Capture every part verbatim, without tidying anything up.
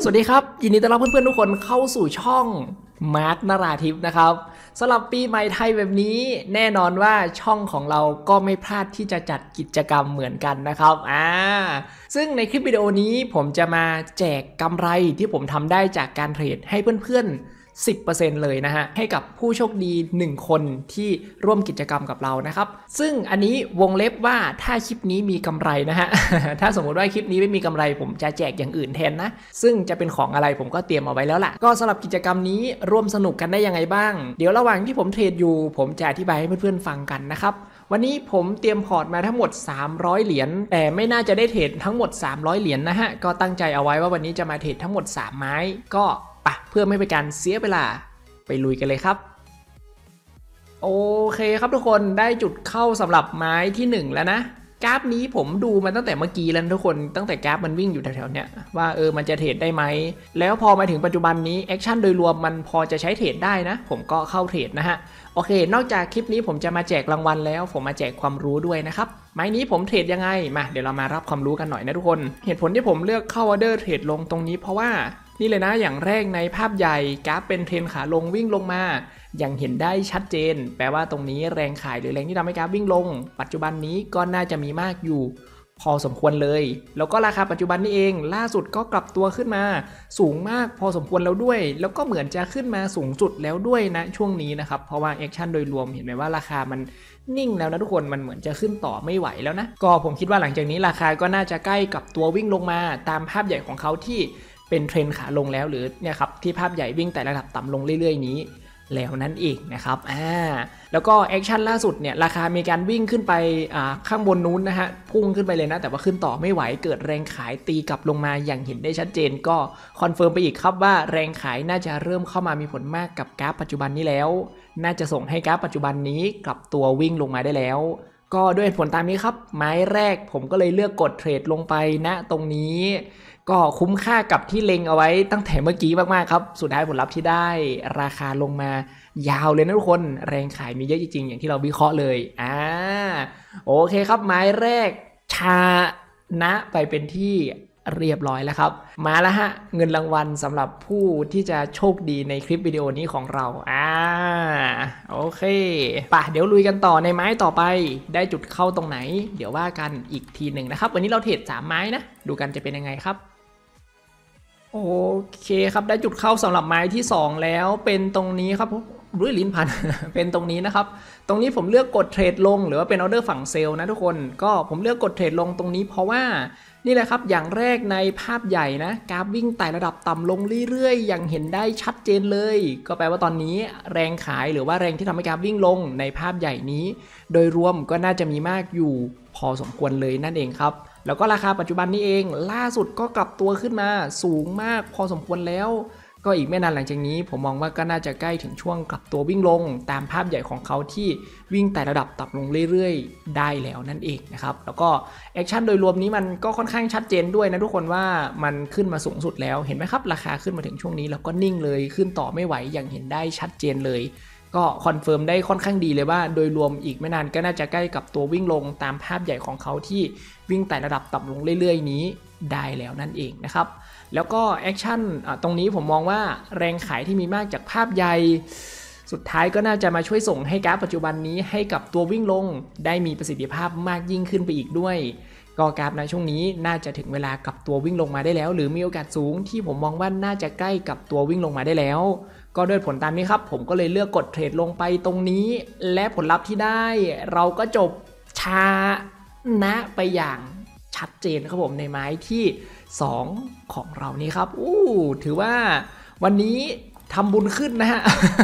สวัสดีครับยินดีต้อนรับเพื่อนๆทุกคนเข้าสู่ช่องมาร์คนาราทิพย์นะครับสำหรับปีใหม่ไทยแบบนี้แน่นอนว่าช่องของเราก็ไม่พลาดที่จะจัดกิจกรรมเหมือนกันนะครับอ่าซึ่งในคลิปวิดีโอนี้ผมจะมาแจกกำไรที่ผมทำได้จากการเทรดให้เพื่อนๆสิบเปอร์เซ็นต์ เลยนะฮะให้กับผู้โชคดีหนึ่งคนที่ร่วมกิจกรรมกับเรานะครับซึ่งอันนี้วงเล็บว่าถ้าคลิปนี้มีกำไรนะฮะ ถ้าสมมติว่าคลิปนี้ไม่มีกำไรผมจะแจกอย่างอื่นแทนนะซึ่งจะเป็นของอะไรผมก็เตรียมเอาไว้แล้วล่ะก็สำหรับกิจกรรมนี้ร่วมสนุกกันได้ยังไงบ้างเดี๋ยวระหว่างที่ผมเทรดอยู่ผมจะอธิบายให้เพื่อนๆฟังกันนะครับวันนี้ผมเตรียมพอร์ตมาทั้งหมดสามร้อยเหรียญแต่ไม่น่าจะได้เทรดทั้งหมดสามร้อยเหรียญ นะฮะก็ตั้งใจเอาไว้ว่าวันนี้จะมาเทรดทั้งหมดสามไม้ก็ปะเพื่อไม่เป็นการเสียเวลาไปลุยกันเลยครับโอเคครับทุกคนได้จุดเข้าสำหรับไม้ที่หนึ่งแล้วนะกราฟนี้ผมดูมาตั้งแต่เมื่อกี้แล้วทุกคนตั้งแต่กราฟมันวิ่งอยู่แถวๆเนี้ยว่าเออมันจะเทรดได้ไหมแล้วพอมาถึงปัจจุบันนี้แอคชั่นโดยรวมมันพอจะใช้เทรดได้นะผมก็เข้าเทรดนะฮะโอเคนอกจากคลิปนี้ผมจะมาแจกรางวัลแล้วผมมาแจกความรู้ด้วยนะครับไม้นี้ผมเทรดยังไงมาเดี๋ยวเรามารับความรู้กันหน่อยนะทุกคนเหตุผลที่ผมเลือกเข้าออเดอร์เทรดลงตรงนี้เพราะว่านี่เลยนะอย่างแรกในภาพใหญ่กราฟเป็นเทรนขาลงวิ่งลงมาอย่างเห็นได้ชัดเจนแปลว่าตรงนี้แรงขายหรือแรงที่ทำให้กราฟวิ่งลงปัจจุบันนี้ก็น่าจะมีมากอยู่พอสมควรเลยแล้วก็ราคาปัจจุบันนี้เองล่าสุดก็กลับตัวขึ้นมาสูงมากพอสมควรแล้วด้วยแล้วก็เหมือนจะขึ้นมาสูงสุดแล้วด้วยนะช่วงนี้นะครับเพราะว่าแอคชั่นโดยรวมเห็นไหมว่าราคามันนิ่งแล้วนะทุกคนมันเหมือนจะขึ้นต่อไม่ไหวแล้วนะก็ผมคิดว่าหลังจากนี้ราคาก็น่าจะใกล้กับตัววิ่งลงมาตามภาพใหญ่ของเขาที่เป็นเทรนขาลงแล้วหรือเนี่ยครับที่ภาพใหญ่วิ่งแต่ระดับต่ำลงเรื่อยๆนี้แล้วนั่นเองนะครับอ่าแล้วก็แอคชั่นล่าสุดเนี่ยราคามีการวิ่งขึ้นไปอ่าข้างบนนู้นนะฮะพุ่งขึ้นไปเลยนะแต่ว่าขึ้นต่อไม่ไหวเกิดแรงขายตีกลับลงมาอย่างเห็นได้ชัดเจนก็คอนเฟิร์มไปอีกครับว่าแรงขายน่าจะเริ่มเข้ามามีผลมากกับกราฟปัจจุบันนี้แล้วน่าจะส่งให้กราฟปัจจุบันนี้กลับตัววิ่งลงมาได้แล้วก็ด้วยผลตามนี้ครับไม้แรกผมก็เลยเลือกกดเทรดลงไปณตรงนี้ก็คุ้มค่ากับที่เล็งเอาไว้ตั้งแต่เมื่อกี้มากๆครับสุดท้ายผลลัพธ์ที่ได้ราคาลงมายาวเลยนะทุกคนแรงขายมีเยอะจริงๆอย่างที่เราวิเคราะห์เลยอ่าโอเคครับไม้แรกชนะไปเป็นที่เรียบร้อยแล้วครับมาแล้วฮะเงินรางวัลสำหรับผู้ที่จะโชคดีในคลิปวิดีโอนี้ของเราอ่าโอเคป่ะเดี๋ยวลุยกันต่อในไม้ต่อไปได้จุดเข้าตรงไหนเดี๋ยวว่ากันอีกทีหนึ่งนะครับวันนี้เราเทรดสามไม้นะดูกันจะเป็นยังไงครับโอเคครับได้จุดเข้าสำหรับไม้ที่สองแล้วเป็นตรงนี้ครับด้วยลิ้นพัน เป็นตรงนี้นะครับตรงนี้ผมเลือกกดเทรดลงหรือว่าเป็นออเดอร์ฝั่งเซลล์นะทุกคนก็ผมเลือกกดเทรดลงตรงนี้เพราะว่านี่แหละครับอย่างแรกในภาพใหญ่นะกราฟวิ่งไต่ระดับต่ำลงเรื่อยๆอย่างเห็นได้ชัดเจนเลยก็แปลว่าตอนนี้แรงขายหรือว่าแรงที่ทำให้กราฟวิ่งลงในภาพใหญ่นี้โดยรวมก็น่าจะมีมากอยู่พอสมควรเลยนั่นเองครับแล้วก็ราคาปัจจุบันนี้เองล่าสุดก็กลับตัวขึ้นมาสูงมากพอสมควรแล้วก็อีกไม่นานหลังจากนี้ผมมองว่าก็น่าจะใกล้ถึงช่วงกลับตัววิ่งลงตามภาพใหญ่ของเขาที่วิ่งแต่ระดับต่ำลงเรื่อยๆได้แล้วนั่นเองนะครับแล้วก็แอคชั่นโดยรวมนี้มันก็ค่อนข้างชัดเจนด้วยนะทุกคนว่ามันขึ้นมาสูงสุดแล้วเห็นไหมครับราคาขึ้นมาถึงช่วงนี้แล้วก็นิ่งเลยขึ้นต่อไม่ไหวอย่างเห็นได้ชัดเจนเลยก็คอนเฟิร์มได้ค่อนข้างดีเลยว่าโดยรวมอีกไม่นานก็น่าจะใกล้กับตัววิ่งลงตามภาพใหญ่ของเขาที่วิ่งแต่ระดับต่ำลงเรื่อยๆนี้ได้แล้วนั่นเองนะครับแล้วก็แอคชั่นตรงนี้ผมมองว่าแรงขายที่มีมากจากภาพใหญ่สุดท้ายก็น่าจะมาช่วยส่งให้กราฟปัจจุบันนี้ให้กับตัววิ่งลงได้มีประสิทธิภาพมากยิ่งขึ้นไปอีกด้วยก็กราฟในช่วงนี้น่าจะถึงเวลากับตัววิ่งลงมาได้แล้วหรือมีโอกาสสูงที่ผมมองว่าน่าจะใกล้กับตัววิ่งลงมาได้แล้วก็ด้วยผลตามนี้ครับผมก็เลยเลือกกดเทรดลงไปตรงนี้และผลลัพธ์ที่ได้เราก็จบชนะไปอย่างชัดเจนครับผมในไม้ที่สองของเรานี่ครับอู้ถือว่าวันนี้ทำบุญขึ้นนะฮะ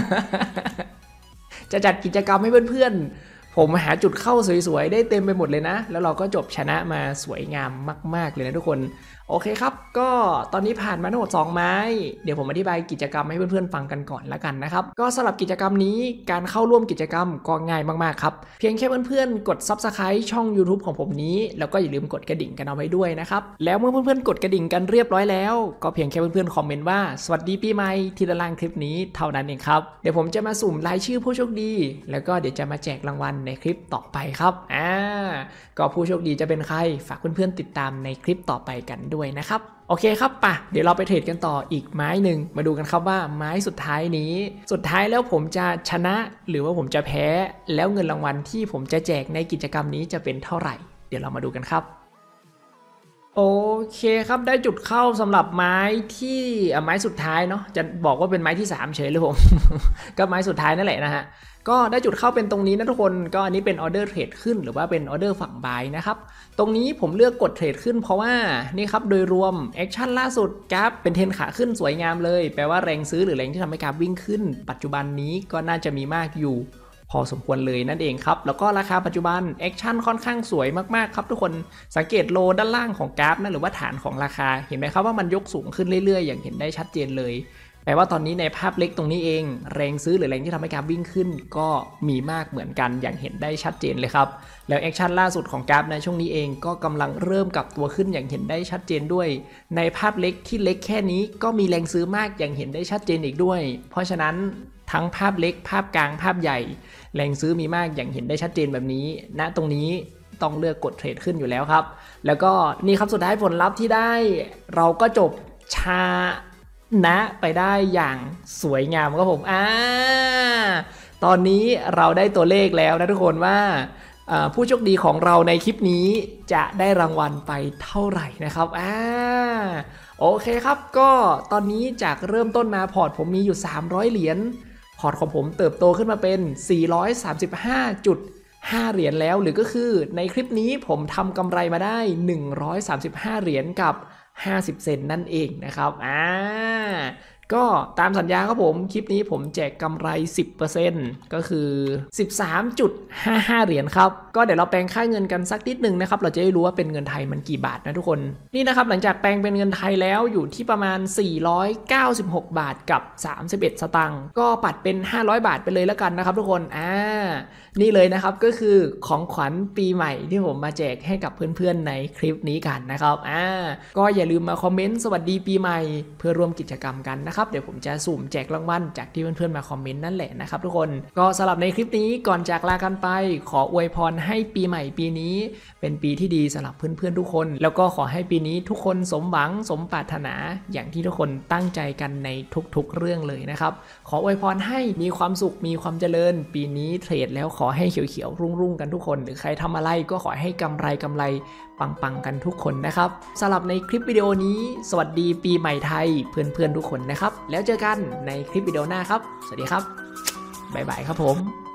จะจัดกิจกรรมให้เพื่อนๆผมหาจุดเข้าสวยๆได้เต็มไปหมดเลยนะแล้วเราก็จบชนะมาสวยงามมากๆเลยนะทุกคนโอเคครับก็ตอนนี้ผ่านมาทั้งหมดสองไม้เดี๋ยวผมอธิบายกิจกรรมให้เพื่อนๆฟังกันก่อนละกันนะครับก็สำหรับกิจกรรมนี้การเข้าร่วมกิจกรรมก็ง่ายมากๆครับเพียงแค่เพื่อนๆกด ซับสไครบ์ ช่อง ยูทูบ ของผมนี้แล้วก็อย่าลืมกดกระดิ่งกันเอาไว้ด้วยนะครับแล้วเมื่อเพื่อนๆกดกระดิ่งกันเรียบร้อยแล้วก็เพียงแค่เพื่อนๆคอมเมนต์ว่าสวัสดีปีใหม่ที่ด้านล่างคลิปนี้เท่านั้นเองครับเดี๋ยวผมจะมาสุ่มรายชื่อผู้โชคดีแล้วก็เดี๋ยวจะมาแจกรางวัลในคลิปต่อไปครับอ่าก็ผู้โชคดีจะเป็นใครฝากเพื่อนๆติดตามในคลิปต่อไปกันด้วยด้วยนะครับโอเคครับป่ะเดี๋ยวเราไปเทรดกันต่ออีกไม้หนึ่งมาดูกันครับว่าไม้สุดท้ายนี้สุดท้ายแล้วผมจะชนะหรือว่าผมจะแพ้แล้วเงินรางวัลที่ผมจะแจกในกิจกรรมนี้จะเป็นเท่าไหร่เดี๋ยวเรามาดูกันครับโอเคครับได้จุดเข้าสำหรับไม้ที่ไม้สุดท้ายเนาะจะบอกว่าเป็นไม้ที่สามเฉยเลยผม ก็ไม้สุดท้ายนั่นแหละนะฮะก็ได้จุดเข้าเป็นตรงนี้นะทุกคนก็อันนี้เป็นออเดอร์เทรดขึ้นหรือว่าเป็นออเดอร์ฝั่งบายนะครับตรงนี้ผมเลือกกดเทรดขึ้นเพราะว่านี่ครับโดยรวมแอคชั่นล่าสุดกราฟเป็นเทรนขาขึ้นสวยงามเลยแปลว่าแรงซื้อหรือแรงที่ทำให้กราฟวิ่งขึ้นปัจจุบันนี้ก็น่าจะมีมากอยู่พอสมควรเลยนั่นเองครับแล้วก็ราคาปัจจุบันแอคชั่นค่อนข้างสวยมากๆครับทุกคนสังเกตโลด้านล่างของกราฟนะหรือว่าฐานของราคาเห็นไหมครับว่ามันยกสูงขึ้นเรื่อยๆอย่างเห็นได้ชัดเจนเลยแปลว่าตอนนี้ในภาพเล็กตรงนี้เองแรงซื้อหรือแรงที่ทำให้กราฟวิ่งขึ้นก็มีมากเหมือนกันอย่างเห็นได้ชัดเจนเลยครับแล้วแอคชั่นล่าสุดของกราฟในช่วงนี้เองก็กำลังเริ่มกลับตัวขึ้นอย่างเห็นได้ชัดเจนด้วยในภาพเล็กที่เล็กแค่นี้ก็มีแรงซื้อมากอย่างเห็นได้ชัดเจนอีกด้วยเพราะฉะนั้นทั้งภาพเล็กภาพกลางภาพใหญ่แรงซื้อมีมากอย่างเห็นได้ชัดเจนแบบนี้ณตรงนี้ต้องเลือกกดเทรดขึ้นอยู่แล้วครับแล้วก็นี่ครับสุดท้ายผลลัพธ์ที่ได้เราก็จบชานะไปได้อย่างสวยงามครับผมอ่าตอนนี้เราได้ตัวเลขแล้วนะทุกคนว่าผู้โชคดีของเราในคลิปนี้จะได้รางวัลไปเท่าไหร่นะครับอ่าโอเคครับก็ตอนนี้จากเริ่มต้นมาพอร์ตผมมีอยู่สามร้อยเหรียญพอร์ตของผมเติบโตขึ้นมาเป็นสี่ร้อยสามสิบห้าจุดห้าเหรียญแล้วหรือก็คือในคลิปนี้ผมทำกำไรมาได้หนึ่งร้อยสามสิบห้าเหรียญกับห้าสิบเซนนั่นเองนะครับอ่าก็ตามสัญญาครับผมคลิปนี้ผมแจกกำไร สิบเปอร์เซ็นต์ ก็คือ สิบสามจุดห้าห้า เหรียญครับก็เดี๋ยวเราแปลงค่าเงินกันสักนิดหนึ่งนะครับเราจะได้รู้ว่าเป็นเงินไทยมันกี่บาทนะทุกคนนี่นะครับหลังจากแปลงเป็นเงินไทยแล้วอยู่ที่ประมาณสี่ร้อยเก้าสิบหกบาทกับสามสิบเอ็ดสตางค์ก็ปัดเป็นห้าร้อยบาทไปเลยแล้วกันนะครับทุกคนอ่านี่เลยนะครับก็คือของขวัญปีใหม่ที่ผมมาแจกให้กับเพื่อนๆในคลิปนี้กันนะครับอ่าก็อย่าลืมมาคอมเมนต์สวัสดีปีใหม่เพื่อร่วมกิจกรรมกันนะครับเดี๋ยวผมจะสุ่มแจกรางวัลจากที่เพื่อนๆมาคอมเมนต์นั่นแหละนะครับทุกคนก็สำหรับในคลิปนี้ก่อนจากลากันไปขออวยพรให้ปีใหม่ปีนี้เป็นปีที่ดีสำหรับเพื่อนๆทุกคนแล้วก็ขอให้ปีนี้ทุกคนสมหวังสมปรารถนาอย่างที่ทุกคนตั้งใจกันในทุกๆเรื่องเลยนะครับขออวยพรให้มีความสุขมีความเจริญปีนี้เทรดแล้วขอให้เขียวๆรุ่งๆกันทุกคนหรือใครทำอะไรก็ขอให้กำไรกำไรปังๆกันทุกคนนะครับสำหรับในคลิปวิดีโอนี้สวัสดีปีใหม่ไทยเพื่อนๆทุกคนนะครับแล้วเจอกันในคลิปวิดีโอหน้าครับสวัสดีครับบ๊ายบายครับผม